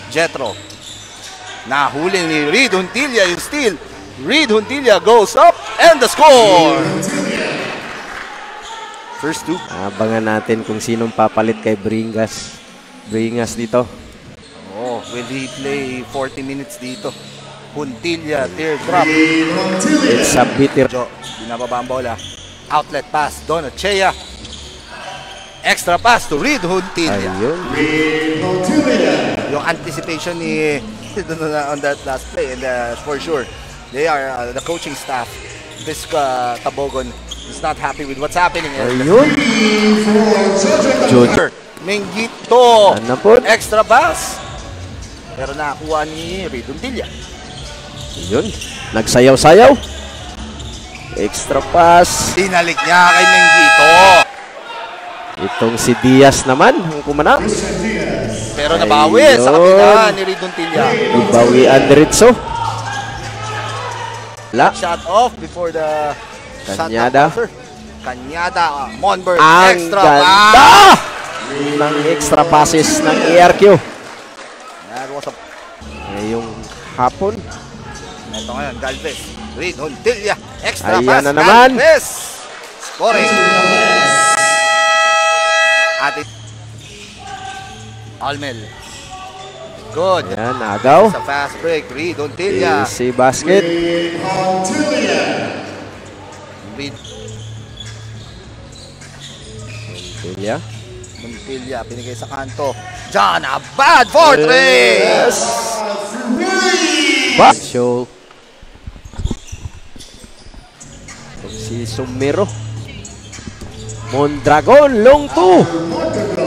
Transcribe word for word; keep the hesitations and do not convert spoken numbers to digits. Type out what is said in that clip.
Jetro. Nahuli ni Reed Juntilla yung steal. Reed Juntilla goes up and the score! First two. Abangan natin kung sinong papalit kay Bringas. Bringas dito. Oh, will he play forty minutes dito? Juntilla, teardrop. It's a bitter. Binababa ang bola. Outlet pass, Donachea. Extra pass to Reed Juntilla. Ayun. Yung anticipation ni on that last play, and uh, for sure, they are uh, the coaching staff. This uh, Tabogon is not happy with what's happening. Ayun. Junior. Menggito. Ano po? Extra pass. Pero nakakuha ni Reed Juntilla. Ayun. Nagsayaw-sayaw. Extra pass. Tinalik niya kay Menggito. Itong si Diaz naman, ang kumana. Pero nabawi Ayun. sa kapila ni Reed Juntilla. Ibawian diretso. La. Shot off before the Kanyada. Kanyada. Uh, Monberg. Ang Extra ganda pass. ng extra passes ng A R Q. That was a... Ngayong hapon. Ito ngayon, Galvez. Reed Juntilla. Extra Ayan pass. na naman. Galvez. Scoring. At it... Almel. Good. Ayan, agaw. Sa fast break. Reed Juntilla. Easy basket. Reed Juntilla. Juntilla. Pinigay sa kanto. John, a bad for three. Yes. Ba show. Si Sumero. Mondragon, long two.